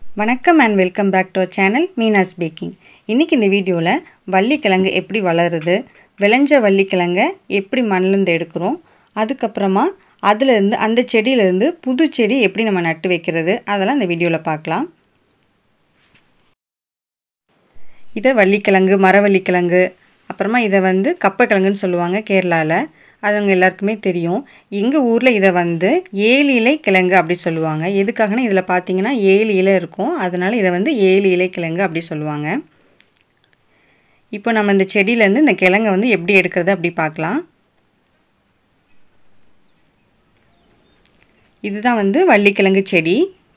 வணக்கம் and welcome back to our channel Meena's baking. இன்றைக்கி இந்த வீடியோவில் வள்ளிக்கிழங்கு எப்படி வளருது, விளைஞ்ச வள்ளிக்கிழங்கை எப்படி மண்ணிலேருந்து எடுக்கிறோம், அதுக்கப்புறமா அதிலேருந்து அந்த செடியிலேருந்து புது செடி எப்படி நம்ம நட்டு வைக்கிறது, அதெல்லாம் இந்த வீடியோவில் பார்க்கலாம். இதை வள்ளிக்கிழங்கு, மரவள்ளிக்கிழங்கு, அப்புறமா இதை கப்பக்கிழங்குன்னு சொல்லுவாங்க கேரளாவில். அது அவங்க எல்லாருக்குமே தெரியும். எங்கள் ஊரில் இதை 7 இலை கிழங்கு அப்படி சொல்லுவாங்க. எதுக்காகனா இதில் பார்த்தீங்கன்னா 7 இலை இருக்கும், அதனால் இதை 7 இலை கிழங்கு அப்படி சொல்லுவாங்க. இப்போ நம்ம இந்த செடியிலேருந்து இந்த கிழங்கை எப்படி எடுக்கிறது அப்படி பார்க்கலாம். இதுதான் வள்ளிக்கிழங்கு செடி.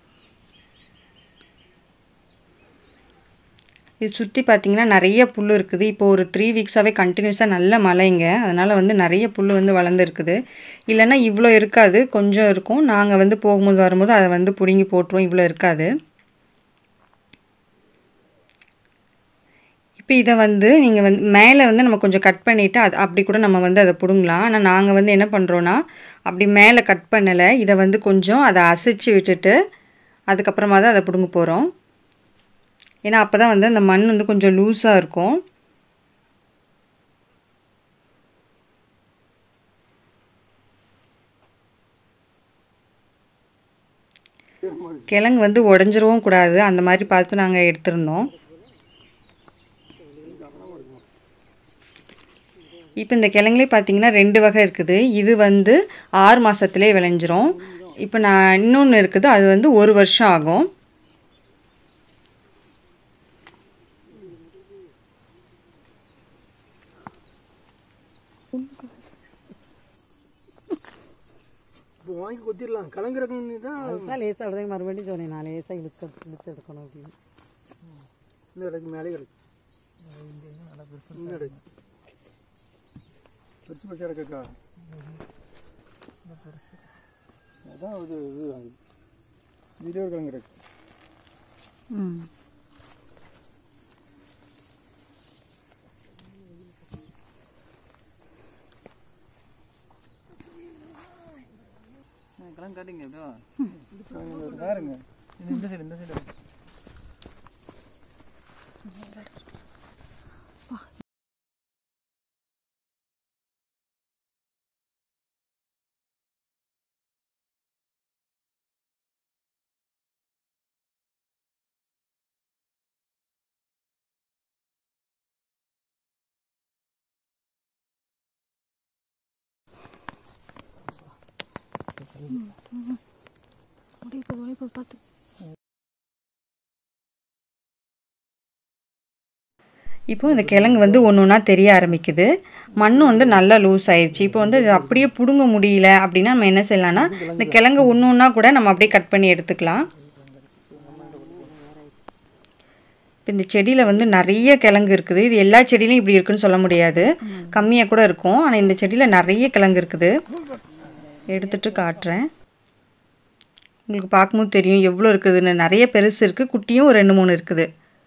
இது சுற்றி பார்த்திங்கன்னா நிறைய புல் இருக்குது. இப்போ ஒரு 3 வீக்ஸாகவே கண்டினியூஸாக நல்ல மழைங்க, அதனால் நிறைய புல் வளர்ந்துருக்குது. இல்லைன்னா இவ்வளோ இருக்காது, கொஞ்சம் இருக்கும். நாங்கள் போகும்போது வரும்போது அதை பிடுங்கி போட்டுருவோம், இவ்வளோ இருக்காது. இப்போ இதை நீங்கள் மேலே நம்ம கொஞ்சம் கட் பண்ணிவிட்டு அப்படி கூட நம்ம அதை பிடுங்கலாம். ஆனால் நாங்கள் என்ன பண்ணுறோன்னா அப்படி மேலே கட் பண்ணலை, இதை கொஞ்சம் அதை அசைச்சு விட்டுட்டு அதுக்கப்புறமா தான் அதை பிடுங்க போகிறோம். ஏன்னா அப்போ தான் அந்த மண் கொஞ்சம் லூஸாக இருக்கும். கிழங்கு உடஞ்சிரவும் கூடாது, அந்த மாதிரி பார்த்து நாங்கள் எடுத்திருந்தோம். இப்போ இந்த கிழங்குலே பார்த்தீங்கன்னா 2 வகை இருக்குது. இது 6 மாதத்துலேயே விளைஞ்சிரும். இப்போ நான் இன்னொன்று இருக்குது, அது 1 வருஷம் ஆகும். வாங்கி கொத்திடலாம். கலங்குறதுன்னு தான் லேசாக விடுறதுக்கு மறுபடியும் சொன்னேன், நான் லேசாக இழுத்து எடுக்கணும் அப்படின்னு. இந்த இடத்துக்கு மேலே கிடக்கு, இந்த இடக்கு பெருசு பெருசாக கிடக்கா. அதான் இது இதுலேயே ஒரு கிழங்கு கிடக்கு. கிழங்கு காட்டுங்க பாருங்க, இந்த சைடு இந்த சைடு. பார்த்து இப்போ இந்த கிழங்கு ஒன்று ஒன்றா தெரிய ஆரம்பிக்குது. மண் நல்லா லூஸ் ஆயிடுச்சு. இப்போ இது அப்படியே பிடுங்க முடியல அப்படின்னா நம்ம என்ன செய்யலாம்னா இந்த கிழங்கு ஒன்று ஒன்றா கூட நம்ம அப்படியே கட் பண்ணி எடுத்துக்கலாம். இப்போ இந்த செடியில் நிறைய கிழங்கு இருக்குது. இது எல்லா செடியிலையும் இப்படி இருக்குன்னு சொல்ல முடியாது, கம்மியாக கூட இருக்கும். ஆனால் இந்த செடியில் நிறைய கிழங்கு இருக்குது. எடுத்துகிட்டு காட்டுறேன், உங்களுக்கு பார்க்கும்போது தெரியும் எவ்வளோ இருக்குதுன்னு. நிறைய பெருசு இருக்குது, குட்டியும் ஒரு 2-3 இருக்குது.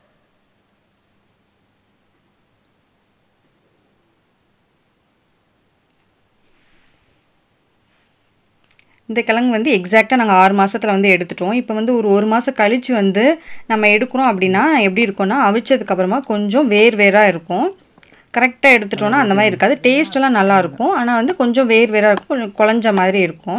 இந்த கிழங்கு எக்ஸாக்டாக நாங்கள் 6 மாதத்தில் எடுத்துட்டோம். இப்போ ஒரு 1 மாதம் கழித்து நம்ம எடுக்கிறோம் அப்படின்னா எப்படி இருக்கும்னா அவிச்சதுக்கப்புறமா கொஞ்சம் வேறாக இருக்கும். கரெக்டாக எடுத்துட்டோன்னா அந்த மாதிரி இருக்காது. டேஸ்ட்டெல்லாம் நல்லாயிருக்கும், ஆனால் கொஞ்சம் வேறாக இருக்கும், கொஞ்சம் குழஞ்ச மாதிரி இருக்கும்.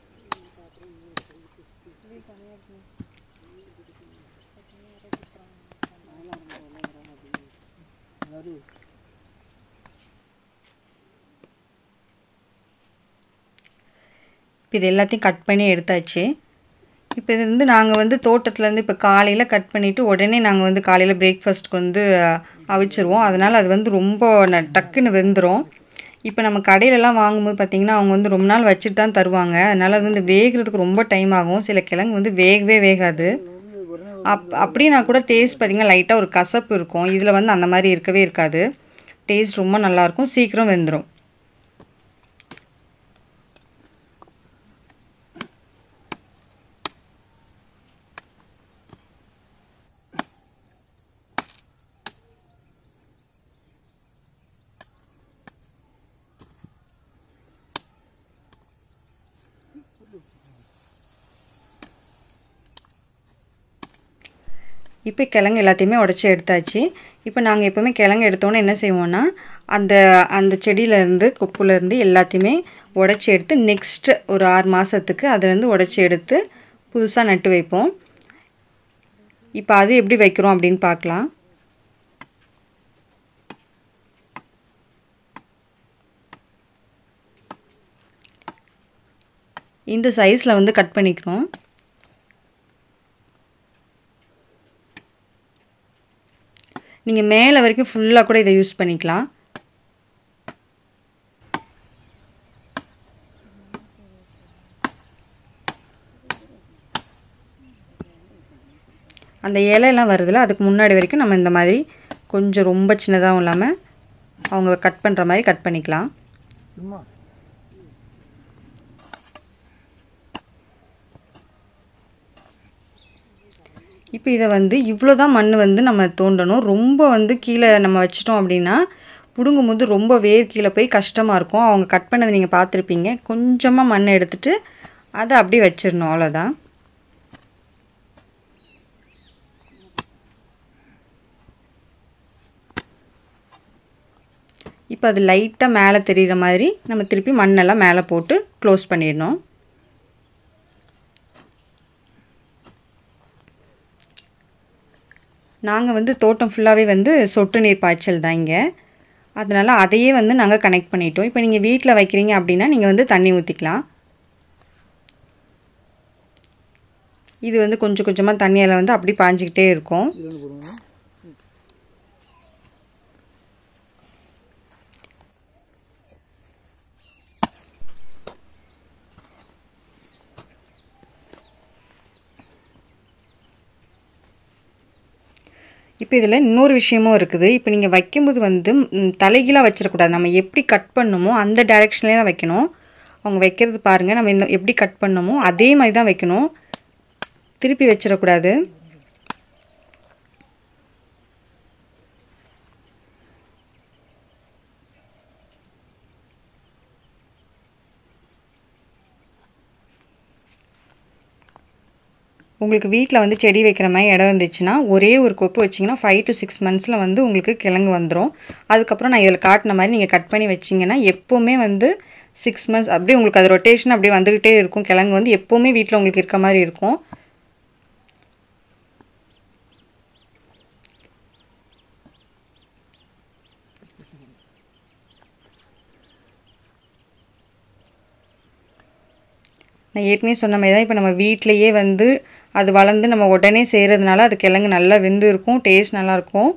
இப்போ இது எல்லாத்தையும் கட் பண்ணி எடுத்தாச்சு. இப்போ இது நாங்கள் தோட்டத்துலேருந்து இப்போ காலையில் கட் பண்ணிவிட்டு உடனே நாங்கள் காலையில் பிரேக்ஃபாஸ்ட்டுக்கு அவிச்சிருவோம். அதனால் அது ரொம்ப டக்குன்னு வெந்துடும். இப்போ நம்ம கடையிலலாம் வாங்கும்போது பார்த்திங்கன்னா அவங்க ரொம்ப நாள் வச்சுட்டு தான் தருவாங்க. அதனால் அது வேகிறதுக்கு ரொம்ப டைம் ஆகும். சில கிழங்கு வேகவே வேகாது. அப்படின்னா கூட டேஸ்ட் பார்த்திங்கன்னா லைட்டாக ஒரு கசப்பு இருக்கும். இதில் அந்த மாதிரி இருக்கவே இருக்காது. டேஸ்ட் ரொம்ப நல்லாயிருக்கும், சீக்கிரம் வெந்துடும். இப்போ கிழங்கு எல்லாத்தையுமே உடச்சி எடுத்தாச்சு. இப்போ நாங்கள் எப்போவுமே கிழங்கு எடுத்தோன்னே என்ன செய்வோன்னா அந்த அந்த செடியிலேருந்து கொப்புலேருந்து எல்லாத்தையுமே உடச்சி எடுத்து நெக்ஸ்ட்டு ஒரு 6 மாதத்துக்கு அதுலேருந்து உடச்சி எடுத்து புதுசாக நட்டு வைப்போம். இப்போ அது எப்படி வைக்கிறோம் அப்படின்னு பார்க்கலாம். இந்த சைஸில் வந்து கட் பண்ணிக்கிறோம். நீங்கள் மேலே வரைக்கும் ஃபுல்லாக கூட இதை யூஸ் பண்ணிக்கலாம். அந்த இலையெல்லாம் வருதுல அதுக்கு முன்னாடி வரைக்கும் நம்ம இந்த மாதிரி கொஞ்சம் ரொம்ப சின்னதாகவும் இல்லாமல் அவங்க கட் பண்ணுற மாதிரி கட் பண்ணிக்கலாம். இப்போ இதை வந்து இவ்வளோ தான் மண் வந்து நம்ம தோண்டணும். ரொம்ப வந்து கீழே நம்ம வச்சிட்டோம் அப்படின்னா பிடுங்கும் போது ரொம்ப வேர் கீழே போய் கஷ்டமாக இருக்கும். அவங்க கட் பண்ணதை நீங்கள் பார்த்துருப்பீங்க. கொஞ்சமாக மண் எடுத்துகிட்டு அதை அப்படியே வச்சிடணும், அவ்வளோதான். இப்போ அது லைட்டாக மேலே தெரிகிற மாதிரி நம்ம திருப்பி மண்ணெல்லாம் மேலே போட்டு க்ளோஸ் பண்ணிடணும். நாங்கள் வந்து தோட்டம் ஃபுல்லாகவே வந்து சொட்டு நீர் பாய்ச்சல் தான் இங்கே. அதனால் அதையே வந்து நாங்கள் கனெக்ட் பண்ணிட்டோம். இப்போ நீங்கள் வீட்டில் வைக்கிறீங்க அப்படின்னா நீங்கள் வந்து தண்ணி ஊற்றிக்கலாம். இது வந்து கொஞ்சம் கொஞ்சமாக தண்ணியில் வந்து அப்படி பாஞ்சிக்கிட்டே இருக்கும். இப்போ இதில் இன்னொரு விஷயமும் இருக்குது. இப்போ நீங்கள் வைக்கும்போது வந்து தலைகீழாக வச்சிடக்கூடாது. நம்ம எப்படி கட் பண்ணணுமோ அந்த டைரெக்ஷன்லேயே தான் வைக்கணும். அவங்க வைக்கிறது பாருங்கள், நம்ம இந்த எப்படி கட் பண்ணணுமோ அதே மாதிரி தான் வைக்கணும். திருப்பி வச்சிடக்கூடாது. உங்களுக்கு வீட்டில் வந்து செடி வைக்கிற மாதிரி இடம் இருந்துச்சுன்னா ஒரே ஒரு கொப்பு வச்சிங்கன்னா 5 to 6 மந்த்ஸில் வந்து உங்களுக்கு கிழங்கு வந்துடும். அதுக்கப்புறம் நான் இதில் காட்டின மாதிரி நீங்கள் கட் பண்ணி வச்சிங்கன்னா எப்போவுமே வந்து 6 மந்த்ஸ் அப்படியே உங்களுக்கு அது ரொட்டேஷன் அப்படியே வந்துக்கிட்டே இருக்கும். கிழங்கு வந்து எப்போவுமே வீட்டில் உங்களுக்கு இருக்க மாதிரி இருக்கும். நான் ஏற்கனவே சொன்ன மாதிரி தான் இப்போ நம்ம வீட்டிலையே வந்து அது வளர்ந்து நம்ம உடனே செய்கிறதுனால அது கிழங்கு நல்லா வெந்து இருக்கும், டேஸ்ட் நல்லாயிருக்கும்.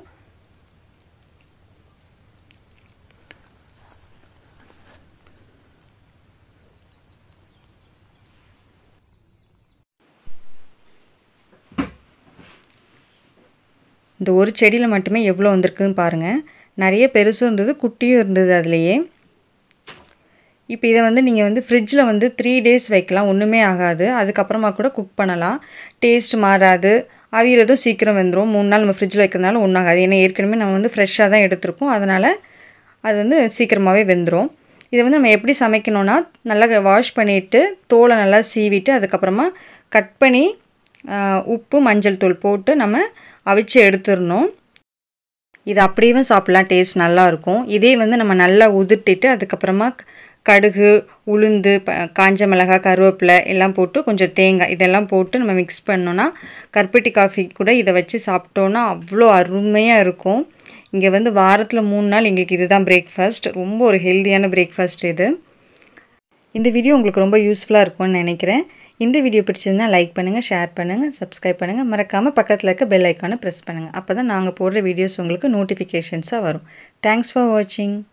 இந்த ஒரு செடியில் மட்டுமே எவ்வளோ வந்திருக்குன்னு பாருங்கள். நிறைய பெருசும் இருந்தது, குட்டியும் இருந்தது அதுலேயே. இப்போ இதை வந்து நீங்கள் வந்து ஃப்ரிட்ஜில் வந்து 3 days வைக்கலாம், ஒன்றுமே ஆகாது. அதுக்கப்புறமா கூட குக் பண்ணலாம், டேஸ்ட் மாறாது. அவியறதும் சீக்கிரம் வெந்துடும். 3 நாள் நம்ம ஃப்ரிட்ஜில் வைக்கிறதுனால ஒன்றும் ஆகாது. ஏன்னா ஏற்கனவே நம்ம வந்து ஃப்ரெஷ்ஷாக தான் எடுத்துருக்கோம். அதனால் அது வந்து சீக்கிரமாகவே வெந்துடும். இதை வந்து நம்ம எப்படி சமைக்கணுன்னா நல்லா வாஷ் பண்ணிவிட்டு தோலை நல்லா சீவிட்டு அதுக்கப்புறமா கட் பண்ணி உப்பு மஞ்சள் தூள் போட்டு நம்ம அவிச்சு எடுத்துடணும். இது அப்படியே சாப்பிட்லாம், டேஸ்ட் நல்லாயிருக்கும். இதே வந்து நம்ம நல்லா உதிர்த்திட்டு அதுக்கப்புறமா கடுகு, உளுந்து, காஞ்ச மிளகாய், கருவேப்பிலை எல்லாம் போட்டு கொஞ்சம் தேங்காய் இதெல்லாம் போட்டு நம்ம மிக்ஸ் பண்ணோன்னா கருப்பட்டி காஃபி கூட இதை வச்சு சாப்பிட்டோன்னா அவ்வளோ அருமையாக இருக்கும். இங்கே வந்து வாரத்தில் 3 நாள் எங்களுக்கு இதுதான் பிரேக்ஃபாஸ்ட். ரொம்ப ஒரு ஹெல்த்தியான பிரேக்ஃபாஸ்ட் இது. இந்த வீடியோ உங்களுக்கு ரொம்ப யூஸ்ஃபுல்லாக இருக்கும்னு நினைக்கிறேன். இந்த வீடியோ பிடிச்சதுன்னா லைக் பண்ணுங்கள், ஷேர் பண்ணுங்கள், சப்ஸ்கிரைப் பண்ணுங்கள். மறக்காமல் பக்கத்தில் இருக்க பெல் ஐக்கானை ப்ரெஸ் பண்ணுங்கள். அப்போ தான் நாங்கள் போடுற வீடியோஸ் உங்களுக்கு நோட்டிஃபிகேஷன்ஸாக வரும். தேங்க்ஸ் ஃபார் வாட்சிங்.